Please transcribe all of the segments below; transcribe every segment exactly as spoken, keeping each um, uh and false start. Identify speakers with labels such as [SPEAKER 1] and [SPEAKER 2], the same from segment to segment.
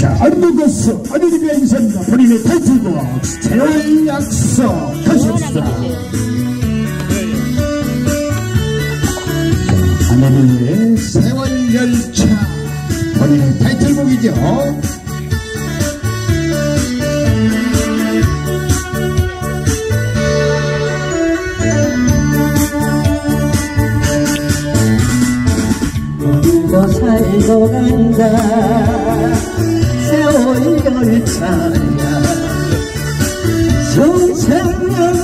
[SPEAKER 1] 자, 안무가수 아드님의 인사입니다. 본인의 타이틀곡 세월 약속 가십시다. 아내님의 세월 열차 본인의 타이틀곡이죠.
[SPEAKER 2] 울고 살고 간다 세월 열차야 성창을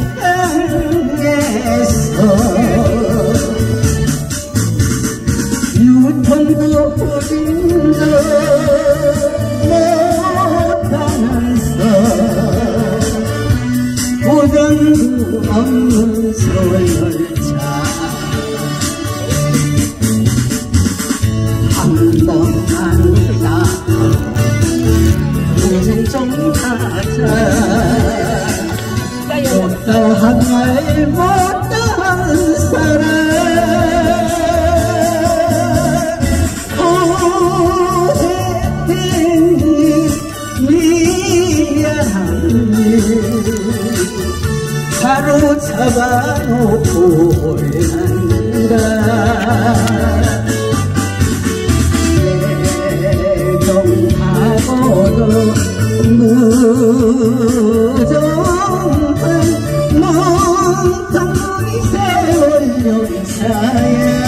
[SPEAKER 2] 향해서 유턴도 어딘도 못하면서 보장도 없는 세월 열차 한 번만 가 인생 좀 가자 못다한 말 못다한 사람 후회했니 미안하니 사로잡아 놓고 간다 하고도 무정한 멍텅이 세월 열차야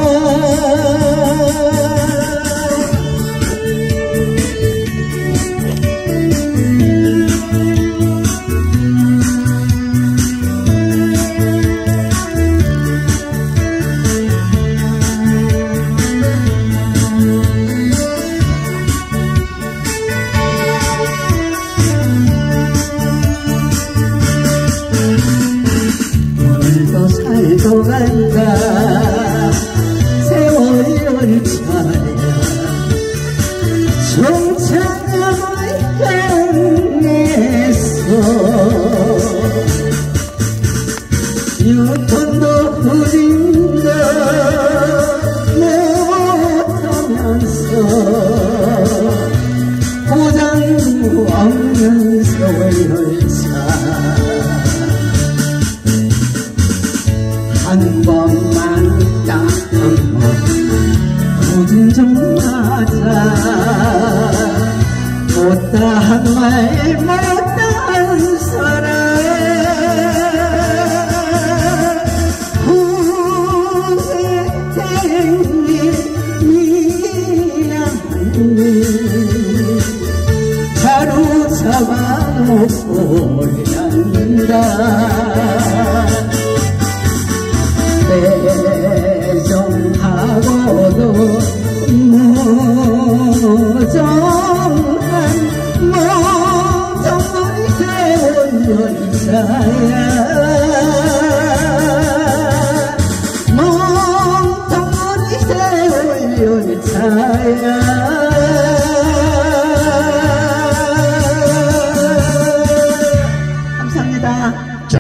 [SPEAKER 2] 살고 간다 세월 열차야 성창을 향해서 유턴도 흐린다 못하면서 보장도 없는 세월 열차 한 번만 딱 한 번 굳은 좀 하자 못다한 말 못다한 사람 후회했니 미안하니 사로잡아 놓고 간다 배정하고도 무정한 멍텅이 세월 열차야 멍텅이 세월 열차야